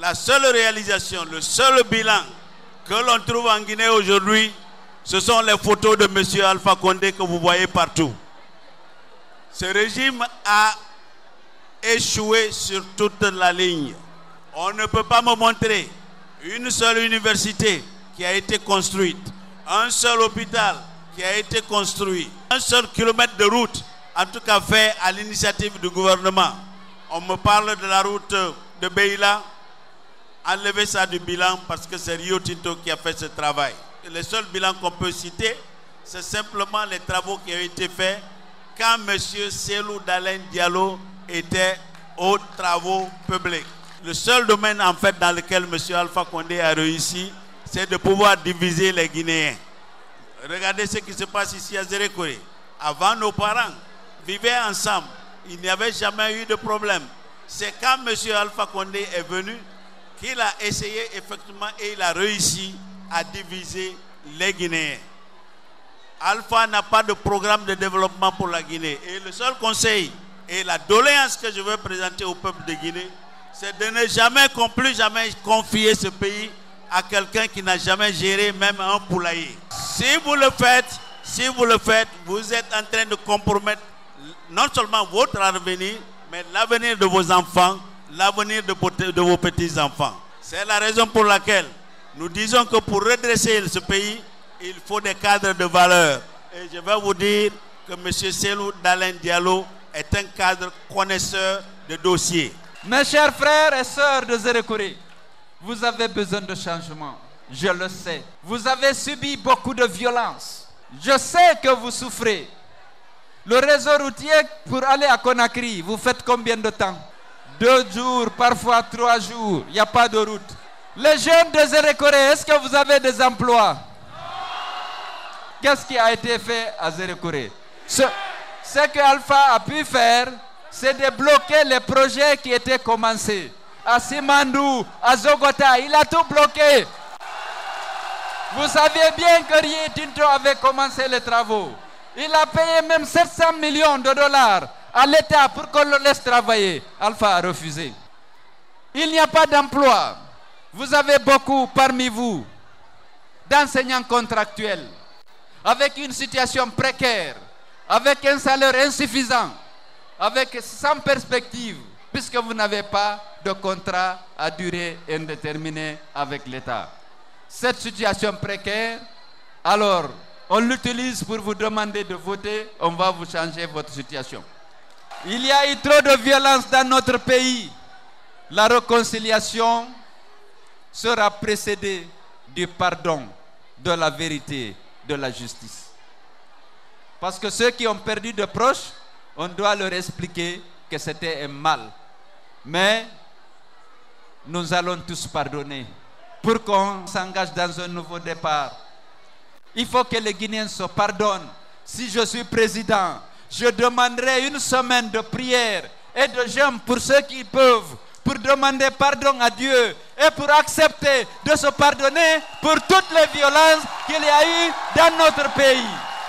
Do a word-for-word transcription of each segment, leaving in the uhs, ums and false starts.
La seule réalisation, le seul bilan que l'on trouve en Guinée aujourd'hui, ce sont les photos de M. Alpha Condé que vous voyez partout. Ce régime a échoué sur toute la ligne. On ne peut pas me montrer une seule université qui a été construite, un seul hôpital qui a été construit, un seul kilomètre de route, en tout cas fait à l'initiative du gouvernement. On me parle de la route de Beila, enlevez ça du bilan parce que c'est Rio Tinto qui a fait ce travail. Et le seul bilan qu'on peut citer, c'est simplement les travaux qui ont été faits quand M. Cellou Dalein Diallo était aux travaux publics. Le seul domaine en fait dans lequel M. Alpha Condé a réussi, c'est de pouvoir diviser les Guinéens. Regardez ce qui se passe ici à Zérékoré. Avant, nos parents vivaient ensemble. Il n'y avait jamais eu de problème. C'est quand M. Alpha Condé est venu qu'il a essayé effectivement et il a réussi à diviser les Guinéens. Alpha n'a pas de programme de développement pour la Guinée. Et le seul conseil et la doléance que je veux présenter au peuple de Guinée, c'est de ne jamais, plus jamais confier ce pays à quelqu'un qui n'a jamais géré même un poulailler. Si vous le faites, si vous le faites, vous êtes en train de compromettre non seulement votre avenir, mais l'avenir de vos enfants, l'avenir de, de vos petits-enfants. C'est la raison pour laquelle nous disons que pour redresser ce pays, il faut des cadres de valeur. Et je vais vous dire que M. Cellou Dalein Diallo est un cadre connaisseur de dossiers. Mes chers frères et sœurs de Zérékoré, vous avez besoin de changement, je le sais. Vous avez subi beaucoup de violence. Je sais que vous souffrez. Le réseau routier pour aller à Conakry, vous faites combien de temps? Deux jours, parfois trois jours, il n'y a pas de route. Les jeunes de Zérékoré, est-ce que vous avez des emplois? Qu'est-ce qui a été fait à Zérékoré? Ce, ce que Alpha a pu faire, c'est de bloquer les projets qui étaient commencés. À Simandou, à Zogota, il a tout bloqué. Vous saviez bien que Rio Tinto avait commencé les travaux. Il a payé même sept cents millions de dollars à l'État pour qu'on le laisse travailler. Alpha a refusé. Il n'y a pas d'emploi. Vous avez beaucoup parmi vous d'enseignants contractuels, avec une situation précaire, avec un salaire insuffisant, avec sans perspective, puisque vous n'avez pas de contrat à durée indéterminée avec l'État. Cette situation précaire, alors, on l'utilise pour vous demander de voter, on va vous changer votre situation. Il y a eu trop de violence dans notre pays. La réconciliation sera précédée du pardon, de la vérité, de la justice. Parce que ceux qui ont perdu de proches, on doit leur expliquer que c'était un mal. Mais nous allons tous pardonner pour qu'on s'engage dans un nouveau départ. Il faut que les Guinéens se pardonnent. Si je suis président, je demanderai une semaine de prière et de jeûne pour ceux qui peuvent, pour demander pardon à Dieu et pour accepter de se pardonner pour toutes les violences qu'il y a eu dans notre pays.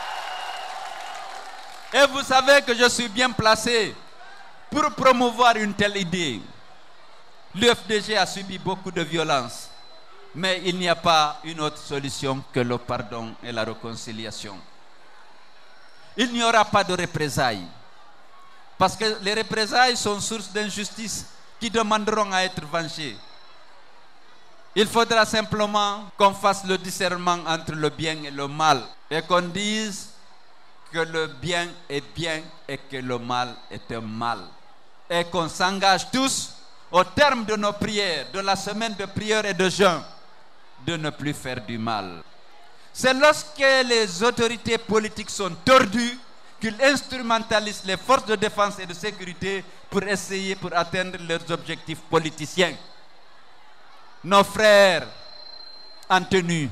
Et vous savez que je suis bien placé pour promouvoir une telle idée. L'U F D G a subi beaucoup de violences, mais il n'y a pas une autre solution que le pardon et la réconciliation. Il n'y aura pas de représailles, parce que les représailles sont source d'injustice qui demanderont à être vengées. Il faudra simplement qu'on fasse le discernement entre le bien et le mal, et qu'on dise que le bien est bien et que le mal est un mal. Et qu'on s'engage tous, au terme de nos prières, de la semaine de prière et de jeûne, de ne plus faire du mal. C'est lorsque les autorités politiques sont tordues qu'ils instrumentalisent les forces de défense et de sécurité pour essayer, pour atteindre leurs objectifs politiciens. Nos frères en tenue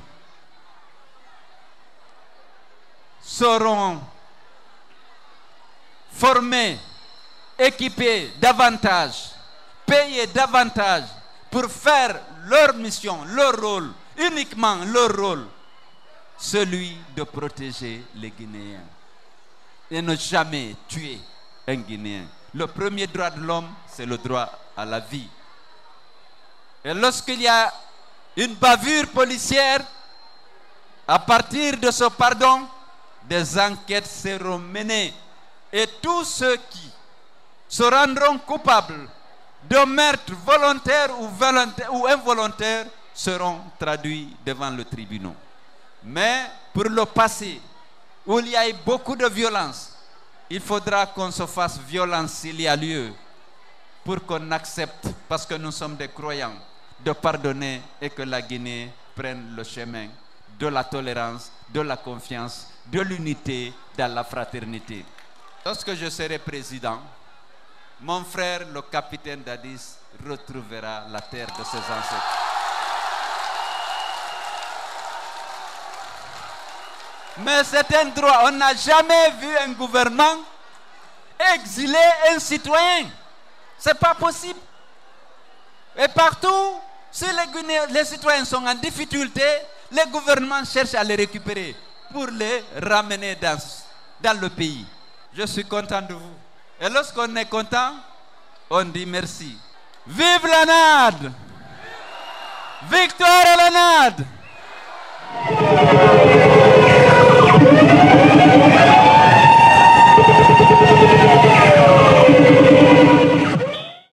seront formés, équipés davantage, payés davantage pour faire leur mission, leur rôle, uniquement leur rôle, celui de protéger les Guinéens et ne jamais tuer un Guinéen. Le premier droit de l'homme, c'est le droit à la vie. Et lorsqu'il y a une bavure policière, à partir de ce pardon, des enquêtes seront menées. Et tous ceux qui se rendront coupables de meurtre volontaire ou, volontaire ou involontaire seront traduits devant le tribunal. Mais pour le passé, où il y a eu beaucoup de violence, il faudra qu'on se fasse violence s'il y a lieu, pour qu'on accepte, parce que nous sommes des croyants, de pardonner et que la Guinée prenne le chemin de la tolérance, de la confiance, de l'unité, dans la fraternité. Lorsque je serai président, mon frère, le capitaine Dadis, retrouvera la terre de ses ancêtres. Mais c'est un droit. On n'a jamais vu un gouvernement exiler un citoyen. Ce n'est pas possible. Et partout, si les, Guinéens, les citoyens sont en difficulté, les gouvernements cherchent à les récupérer pour les ramener dans, dans le pays. Je suis content de vous. Et lorsqu'on est content, on dit merci. Vive la N A D! Victoire à la N A D!